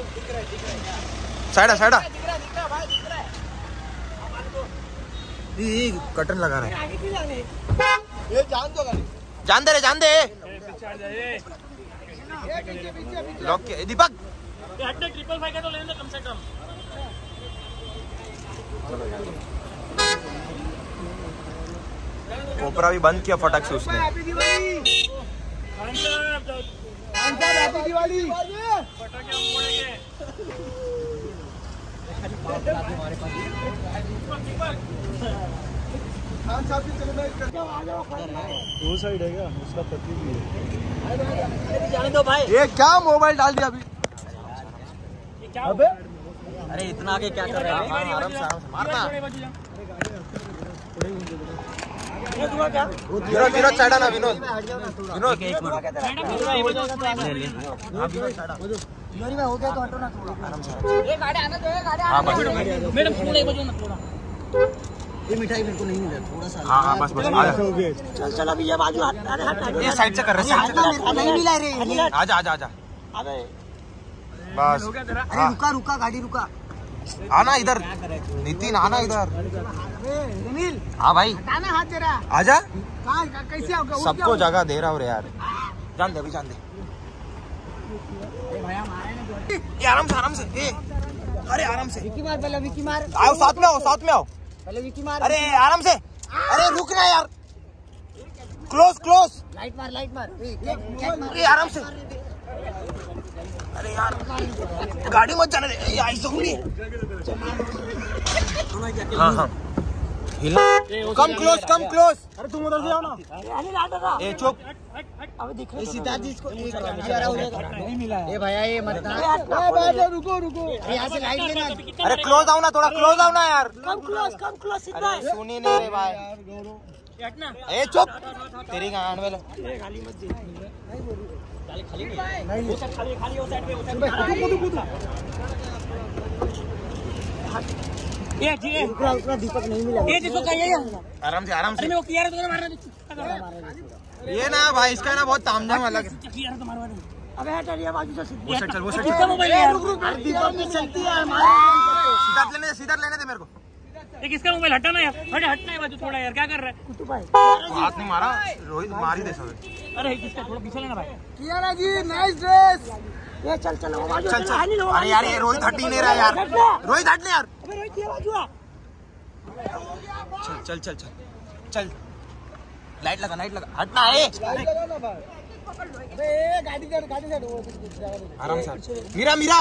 साइडा साइडा कटन लगा रहा है। ये जान दो गाड़ी, जान दे रे, जान दे। लॉक के दीपक ट्रिपल 5 का तो लेने दो कम से कम। कोपरा भी बंद किया फटाक से उसने। हैप्पी दिवाली पटाखे हम फोड़ेंगे। खान साहब की चलो वो साइड है क्या? उसका पति भी है। जाने दो भाई। ये क्या मोबाइल डाल दिया अभी? अबे अरे इतना आगे क्या कर रहे हैं? आराम से मारना। विनोद साइडा ना, विनोद विनोद हो गया तो हटो ना थोड़ा। मैडम थोड़ा एक बजो ना थोड़ा। ये मिठाई मेरे को नहीं मिला, थोड़ा सा। हाँ बस बस चल चल अभी ये बाजू हट ये साइड से कर रहे, साइड से कर। नहीं मिला रे। आजा आजा आजा अबे बस। अरे रुका रुका, गाड़ी रुका। आना इधर नितिन, आना इधर। अनिल हाँ भाई हटाना हाथ तेरा। आजा, कैसे होगा? सबको जगह दे रहा हूँ यार। जान दे अभी, जान दे। ये आराम से ए, अरे आराम से। विकी मार पहले, विकी मार। आओ साथ में आओ, साथ में आओ। पहले विकी मार। अरे आराम से, अरे रुकना यार। Close close. लाइट मार, लाइट मार। ये आराम से। अरे यार गाड़ी मत जाने दे, ऐसा नहीं। हाँ हाँ हिला, कम क्लोज कम क्लोज। अरे तुम उधर से आओ ना। ए चुप। सिद्धार्थ जी इसको नहीं मिला है। ये भैया ये मत ना। रुको रुको, यहाँ से लाइट लेना। अरे क्लोज आओ ना, थोड़ा क्लोज आओ ना यार। कम क्लोज अरे सुनी नहीं रे भाई। ए चुप, तेरी गांड में लो। ये जी दीपक नहीं मिला। ये जिसको कहिए आराम से आराम से। अरे वो किया रे तो मारना। ये ना भाई, इसका ना बहुत तामझाम अलग है। किया रे तो मारवा दे। अबे हट यार, बाजू से। वो साइड चल, वो साइड किसका चल। मोबाइल है? रुक रुक, दीपक की चलती है हमारे। सीधा लेने दे मेरे को। ये किसका मोबाइल? हटाना यार, हटना है बाजू थोड़ा यार, क्या कर रहा है? कुत्तू भाई हाथ नहीं मारा, रोहित मार ही दे सब। अरे किसका? थोड़ा पीछे लेना भाई। Kiara ji nice dress. ये चल चल चल चल। अरे यार ये रोहित हट ही नहीं रहा यार। रोहित हट ले यार। अबे रोहित ये बाजू आ। चल चल चल चल चल। लाइट लगा, लाइट लगा। हटना है। गाड़ी से आराम से। मीरा मीरा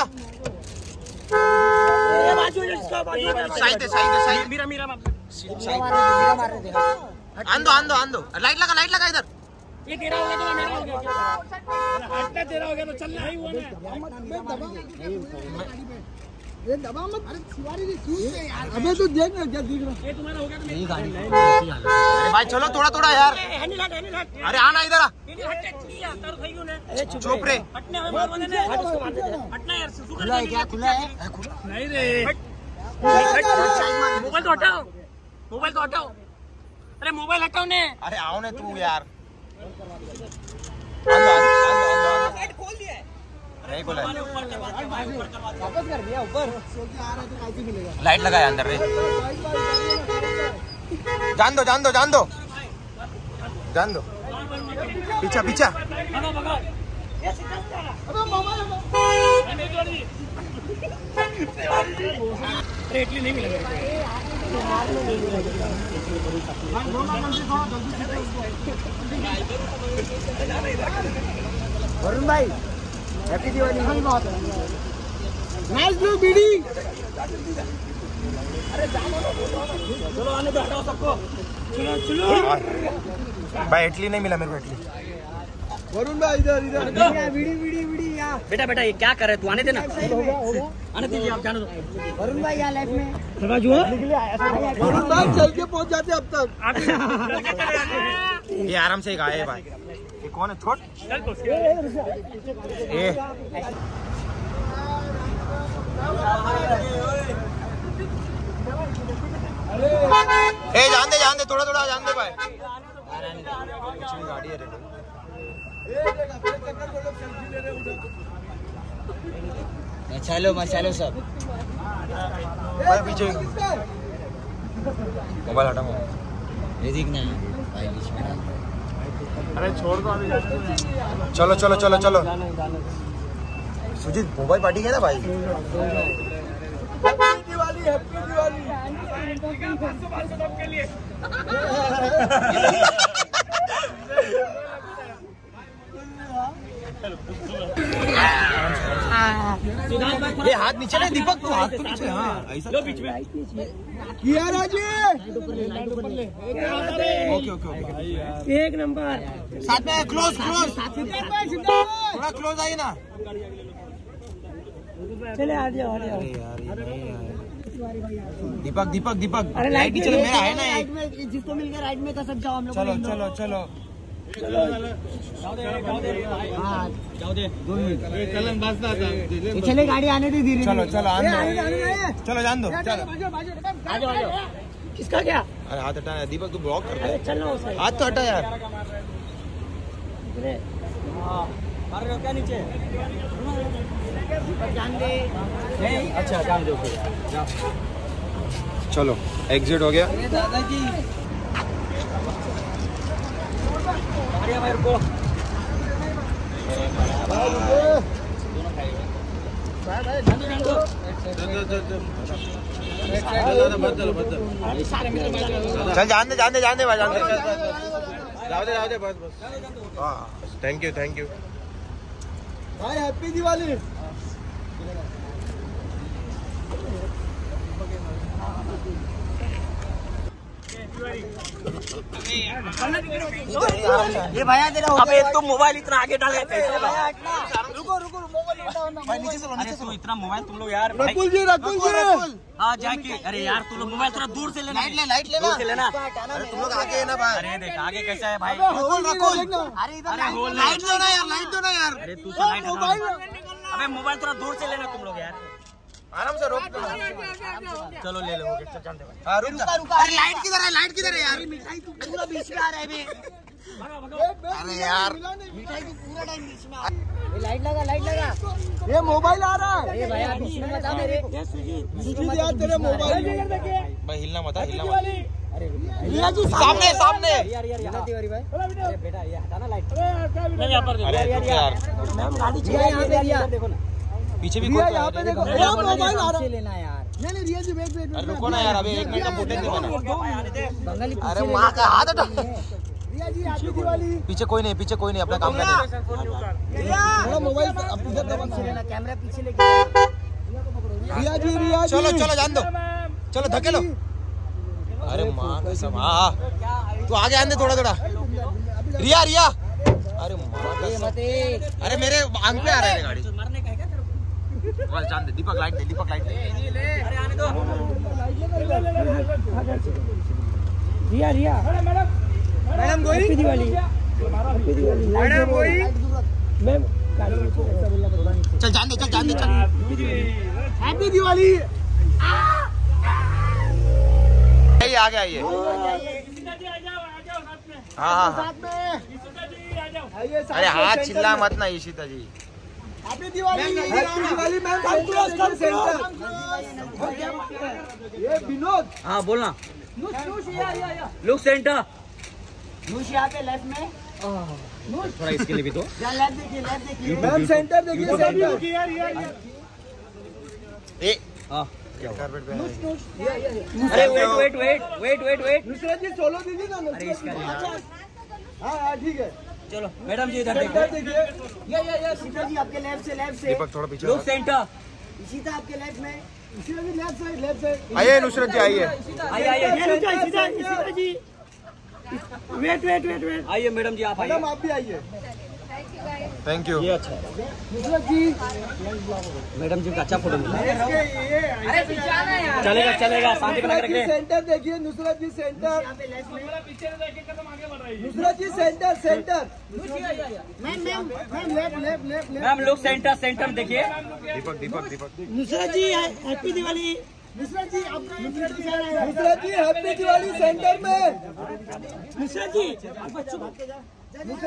ये बाजू इसका बाजू। साइड दे, साइड दे, साइड। मेरा मार रहे थे। आंदो आंदो आंदो। लाइट लगा इधर। ये तेरा हो गया तो मेरा हो गया। हटना तेरा हो गया तो चलना ही हुआ ना। ये दबा मत। अरे शिवारी जी क्यों से यार? अबे तो देख ना क्या दिख रहा है। ये तुम्हारा हो गया तो मेरी गाड़ी। अरे भाई चलो थोड़ा थोड़ा यार। हैंडल हट। अरे आना इधर आ। ये हट नहीं आता भाई ने। चुप रे। हटने में मार देने। हटना यार, खुला है क्या? खुला है? नहीं रे। मोबाइल तो हटाओ, मोबाइल तो हटाओ। अरे मोबाइल हटाओ ने। अरे आओ ने तू यार। आंदो खोल दिया है। नहीं बोला। वापस कर दिया ऊपर। आ रहा है तो कैसे मिलेगा? लाइट लगाया अंदर रे। जान दो जान दो जान दो जान दो। पीछा पीछा। भगाओ भगाओ। ये सिद्धार्थ जा रहा। अबे मोबाइल अरे इडली नहीं मिलेगा। वरुण भाई हैप्पी दिवाली। नाइस ब्लू बीडी। चलो आने दो, हटाओ सबको। चलो भाई इडली नहीं मिला मेरे को। इडली वरुण भाई इधर बीड़ी यहाँ। बेटा बेटा ये क्या कर रहे? तू आने देना। आने दीजिए, आप जाने दो। वरुण भाई यहाँ लाइफ में बाजू वरुण भाई चल के पहुँच जाते अब तक। ये आराम से गाये भाई। ये कौन है? छोड़ ए जान दे थोड़ा थोड़ा जान दे भाई। कुछ भी गाड़ी है रे। मसालो सब भाई पीछे मोबाइल हटा ये दिखना भाई बीच में अरे छोड़ दो अभी चलो चलो चलो चलो सुजीत मोबाइल पार्टी है ना भाई दिवाली हैप्पी दिवाली ये हाथ नीचे नहीं दीपक तू हाथ तो नीचे हाँ ऐसा लो बीच में किया राजी ओके ओके ओके एक नंबर साथ में क्लोज क्लोज थोड़ा क्लोज आइए ना चले आ जाओ अरे यार ये नहीं यार दीपक दीपक दीपक लाइट नीचे मेरा है ना एक जिसको मिल गया राइट में का सब जाओ हम लोग चलो चलो चलो चले गाड़ी आने दे धीरे चलो चलो आने दो चलो जान दो चलो किसका क्या अरे हाथ हटा दीपक तू ब्लॉक कर अरे चलना उसका हाथ तो हटा यार क्या नीचे अच्छा जान दो चलो एग्जिट हो गया दादाजी मेरे को चल जान दे भाई जान दे जाओ दे बस बस हाँ थैंक यू भाई हैप्पी दिवाली ये भैया तेरा अबे तुम मोबाइल इतना आगे डाल के कैसे रुको मोबाइल भाई नीचे से अरे तू इतना मोबाइल तुम लोग यार रकुल जी हाँ जाके अरे यार तुम लोग मोबाइल थोड़ा दूर से लेना लाइट लेना दूर से लेना अरे तुम लोग आगे है ना भाई अरे देख आगे कैसा है भाई रकुल अरे इधर लाइट दो ना यार अरे तू तो लाइट अबे मोबाइल थोड़ा दूर से लेना तुम लोग यार आराम से रोक चलो ले लो चल जानते भाई हाँ रुक जा अरे लाइट किधर है यार मिठाई तू पूरा बीच में आ रहा है बे अरे यार मिठाई तू पूरा टाइम बीच में लाइट लगा ये मोबाइल आ रहा है ये भैया बीच में मत आ मेरे सुजीत यार तेरे मोबाइल भाई हिलना मत रिया जी सामने यार तिवारी भाई अरे बेटा ये हटाना लाइट मैं यहाँ पर अरे रुक यार मैम गाड़ी चला यहां पे रिया देखो ना पीछे भी रिया कोई यहां पे देखो मोबाइल आ रहा है लेना यार नहीं रिया जी वेट अरे रुको ना यार अभी 1 मिनट का फुटेज दे मैंने बंगाली अरे मां का हाथ हटा रिया जी हैप्पी दिवाली पीछे कोई नहीं अपना काम कर थोड़ा मोबाइल इधर पीछे लेना कैमरा पीछे लेके रिया जी चलो जान दो चलो धके लो अरे मां कसम हां तू आगे आने थोड़ा रिया अरे मां कसम अरे मेरे आंख पे आ रहा है गाड़ी मरने का है क्या बस जान दे दीपक लाइट दे अरे आने दो रिया मैडम गोई दिवाली मैडम गोई मैम चल जान दे हैप्पी दिवाली आ गया ये हाँ साथ में आइए अरे हाथ चिल्ला मत ना ईशिता जी हैप्पी दिवाली मैम ये विनोद हाँ बोलना नूश लुक सेंटर यहाँ पे लेफ्ट में थोड़ा इसके लिए भी तो लेफ्ट देखिए मैम सेंटर देखिए ए हाँ कारपेट पे अरे वेट नुसरत जी सोलो दीजिए ना अरे इसका हाँ ठीक है चलो मैडम जी इधर सेंटर देखो देखिए ये सीता जी आपके लेफ्ट से दीपक थोड़ा पीछे लुक सेंटर सीता आपके लेफ्ट में सीता जी लेफ्ट साइड आइए नुसरत जी आइए आइए सीता जी वेट आइए मैडम जी आप आइए मैडम आप भी आइए थैंक यू ये अच्छा है नुसरत जी मैडम जी का अच्छा फोटो मिला अरे पीछे आना यार चलेगा शांति बना के रखिए सेंटर देखिए Nusrat ji centre Nusrat ji centre ma'am left ma'am look centre देखिए Deepak Nusrat ji happy Diwali Nusrat ji happy Diwali centre में नुसरत जी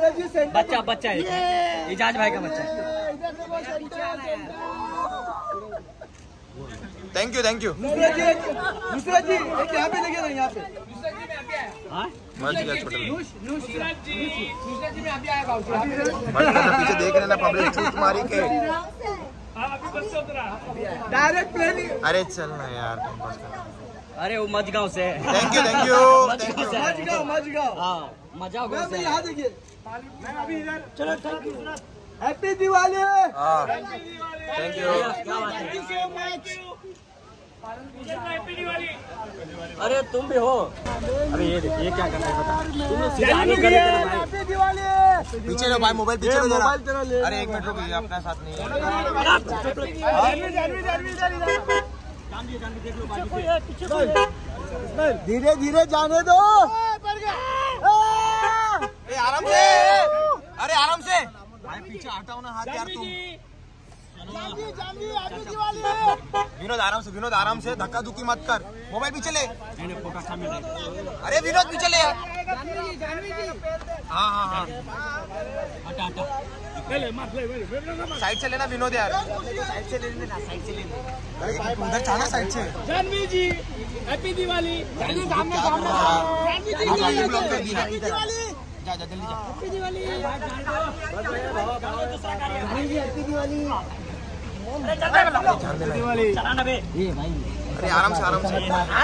सेंटर बच्चा है इजाज भाई का बच्चा है इधर देखो centre thank you thank you. दूसरा जी एक यहाँ पे लगे ना, यहाँ पे मस्त गया छोटा। डायरेक्ट पीछे देख रहे ना पब्लिक चूत मारी के। अरे चल ना यार। अरे वो मजगांव से। Thank you thank you thank you. Mazagaon हाँ मजा मैं यहाँ देखिए। चलो हैप्पी दिवाली। हाँ थैंक यू। अरे तुम भी हो। अरे ये क्या कर रहे हो बता। तुम सीधा आगे कर रहे थे भाई। हैप्पी दिवाली। पीछे लो भाई, मोबाइल पीछे लो जरा। मोबाइल तेरा ले। अरे एक मिनट रुको, ये अपना साथ नहीं है। धीरे धीरे जाने दो। आराम से। अरे आराम से भाई, पीछे हटाओ ना हाथ यार तुम। विनोद आराम से धक्का धुक्की मत कर। मोबाइल पीछे ले। अरे विनोद पीछे ले यार। हाँ साइड से लेना विनोद यार। साइड से ले। उधर जाना साइड से। जानवी जी हैप्पी दिवाली। सामने जा जल्दी जा। हैप्पी दिवाली। अरे आराम से।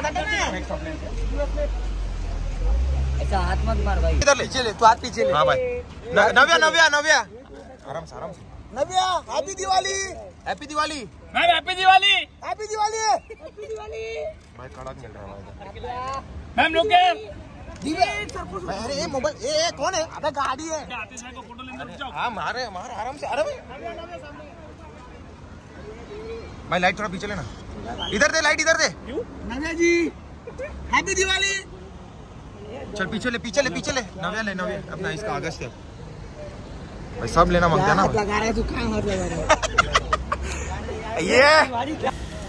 ऐसा हाथ मत मार भाई। इधर ले चले, तू हाथ पीछे ले। हाँ भाई। नव्या आराम से। Navya happy Diwali. Happy Diwali. Ma'am happy Diwali. Happy Diwali. भाई कड़क मिल रहा है। मैम रुके। अरे ये मोबाइल ये कौन है? अबे गाड़ी है। हाँ मारे आराम से। अरे भाई लाइट थोड़ा पीछे लेना। इधर दे लाइट, इधर दे। नव्या जी हैप्पी दिवाली। चल पीछे ले। नव्या अपना इसका आगे से भाई सब लेना मांगता है ना। लगा रहा है तू, कहाँ हाथ लगा रहा है? ये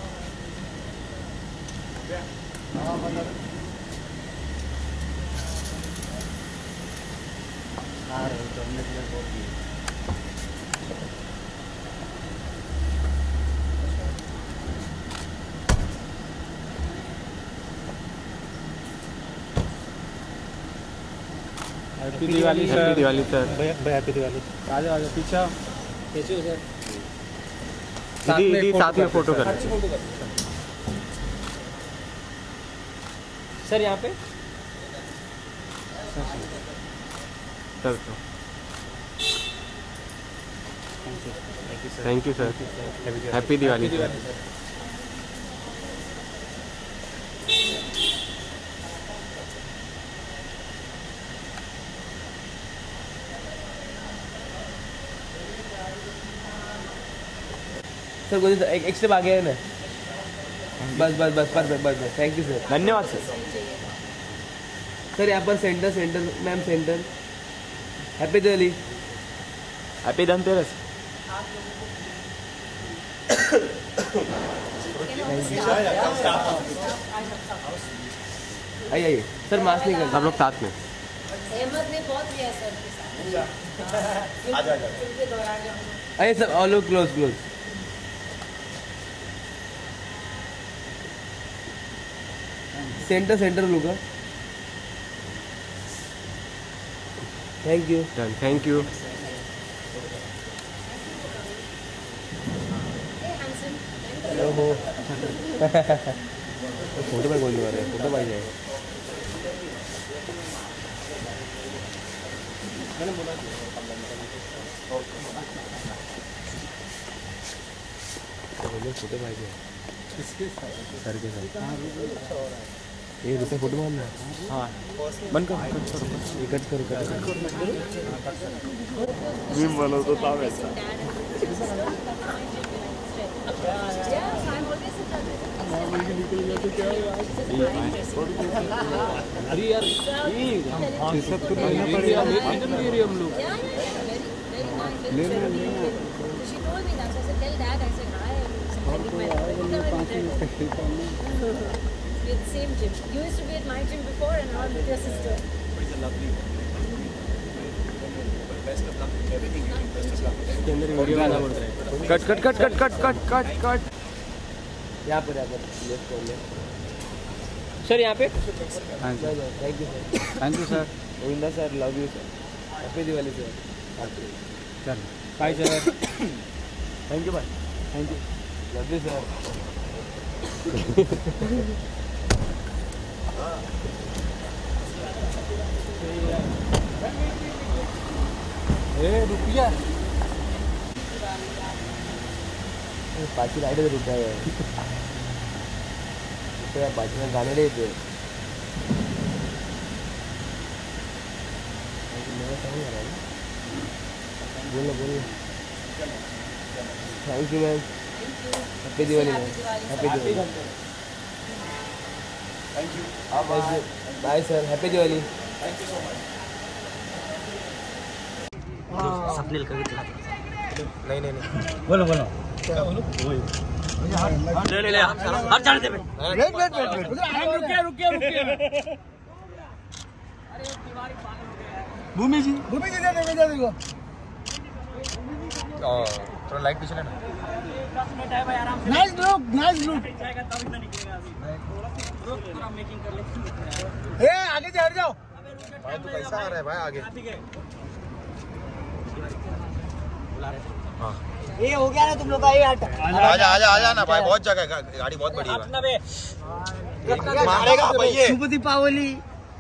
happy Diwali sir. Happy Diwali sir. भैया हैप्पी दिवाली। आ जाओ पीछे। दीदी साथ में फोटो कर। सर यहाँ पे sir thank you sir. Happy Diwali sir. Sir एक स्टेप आगे है ना। बस थैंक यू सर। धन्यवाद सर। सर यहाँ पर centre ma'am centre. Happy Diwali. Happy Dhanteras. आइए सर, मास्क नहीं करना। सब लोग साथ में। अहमद ने बहुत लिया सर। आइए सर, ऑल लोग क्लोज। सेंटर लूँगा। Thank you. Thank you. ओहो फोटो भाई बोलने वाले हैं। फोटो भाई जाएगा। फोटो भाई सर के साथ ये रुपये फोटो मारना है। हाँ बंद कर। मीम बोलो तो था वैसा। अरे यार ये सब तो लेना पड़ेगा। हम लोग With same gym. You used to be at my gym before and now I'm with your sister. Cut. यहाँ पर लेफ्ट ले सर यहाँ पे। हाँ sir thank you sir Govinda sir love you sir happy Diwali sir sir bye sir thank you bye thank you love you sir रुकिया पाची राइड रुक गए पाची में गाने नहीं थे बोलो बोलो thank you ma'am happy Diwali ma'am happy Diwali thank you bye sir happy Diwali thank you so much Swapnil कभी नहीं नहीं बोलो बोलो ले ले हर जाने दे वेट रुकिए भूमि जी दे देखो थोड़ा लाइट पीछे लेना। नाइस लुक ए आगे से हट जाओ भाई तू कैसा आ रहा है भाई आगे। हाँ ये हो गया ना तुम लोग का ये हट आजा ना भाई बहुत जगह है गाड़ी बहुत बड़ी है मारेगा भाई ये शुभ दीपावली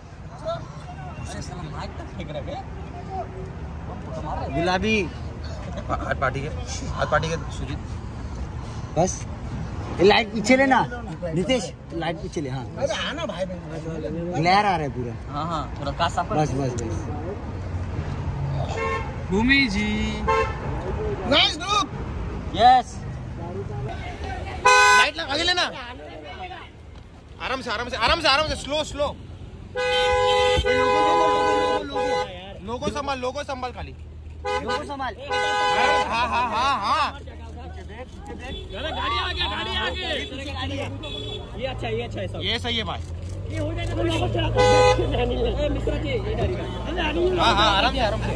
गुलाबी हाथ पार्टी के सुजीत बस ये लाइट पीछे लेना नितेश लाइट पीछे ले हाँ आना भाई ग्लेयर आ रहा है पूरा हाँ थोड़ा कासा बस Bhumi ji nice look yes light लगा के लेना आराम से स्लो लोगो संभाल खाली लोगो संभाल हाँ गाड़ी आगे ये अच्छा है सब ये सही है भाई मिश्रा जी हाँ आराम से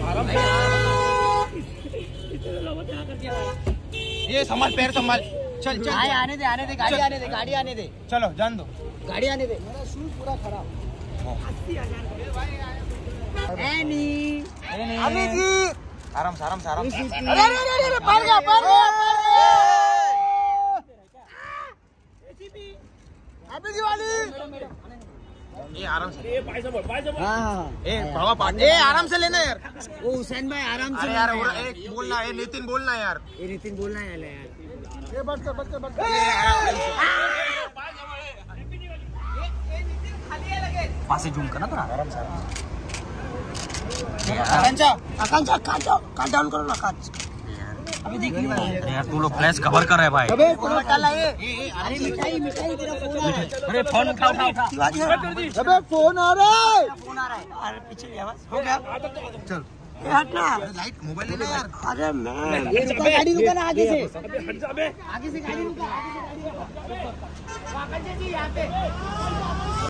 ये संभाल पैर संभाल चल आने दे गाड़ी आने दे चलो जान दो गाड़ी आने दे मेरा शूज पूरा खराब एनी जी आराम से अरे पार गया हैप्पी दिवाली ये आराम से हाँ आराम से लेना यार। ओ हुसैन भाई आराम से अरे यार एक बोलना है नितिन बोलना यार ये नितिन बोलना है यार ये बस पास जूम करना थोड़ा आराम से आकांक्षा काट डाउन करो ना काट अभी देख नहीं रहा यार तू लोग फ्लैश कवर कर रहे भाई। अबे फोन डाला ये अरे मिठाई तेरा फोन है अरे फोन उठा अबे फोन आ रहा है अरे पीछे आवाज हो गया चल ये हटना लाइट मोबाइल लेना यार। अरे मैं ये रुका गाड़ी रुका ना आगे से गाड़ी रुका आकांक्षा जी यहाँ पे